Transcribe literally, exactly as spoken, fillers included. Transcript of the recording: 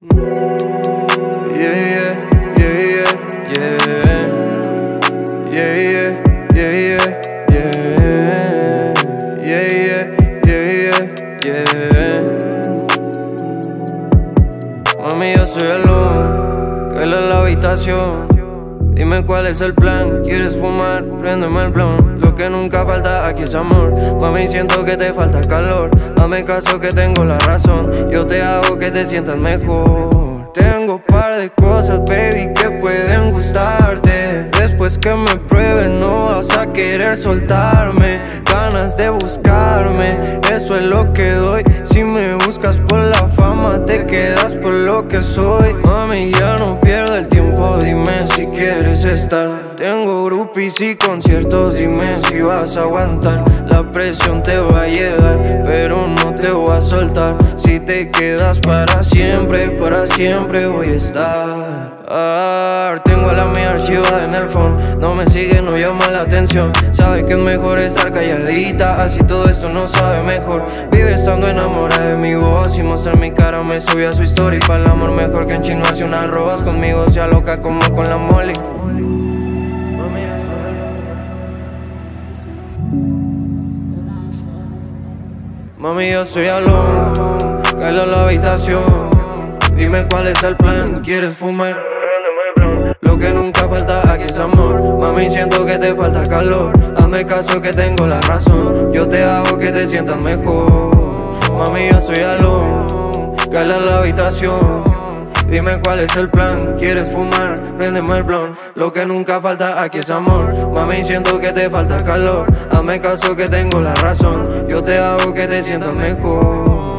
Yeah, yeah, yeah, yeah, yeah, yeah, yeah, yeah, yeah, yeah, yeah, yeah, yeah. Mami, yo soy el uno, que él es la habitación. Dime cuál es el plan, ¿quieres fumar? Préndeme el blunt. Lo que nunca falta aquí es amor. Mami, siento que te falta calor. Hazme caso que tengo la razón. Yo te hago que te sientas mejor. Tengo par de cosas, baby, que pueden gustarte. Después que me prueben no vas a querer soltarme. Ganas de buscarme, eso es lo que doy. Si me buscas por la fama, te quedas por lo que soy. Mami, ya no pierdo el tiempo, dime si quieres estar. Tengo groupies y conciertos, dime si vas a aguantar. La presión te va a llegar, pero no te voy a soltar. Si te quedas para siempre, para siempre voy a estar. Ah, tengo a la mía archivada en el phone. No me sigue, no llama la atención. Sabe que es mejor estar calladita, así todo esto no sabe mejor. Vive estando enamorada de mi voz y mostrar mi cara me subí a su story. Para el amor mejor que en chino hace unas robas. Conmigo sea loca como con la Molly. Mami, yo soy alone, cállate a la habitación. Dime cuál es el plan, ¿quieres fumar? Lo que nunca falta aquí es amor. Mami, siento que te falta calor. Hazme caso que tengo la razón. Yo te hago que te sientas mejor. Mami, yo soy alone, cállate a la habitación. Dime cuál es el plan, ¿quieres fumar? Préndeme el blunt. Lo que nunca falta aquí es amor. Mami, siento que te falta calor. Hazme caso que tengo la razón. Yo te hago que te sientas mejor.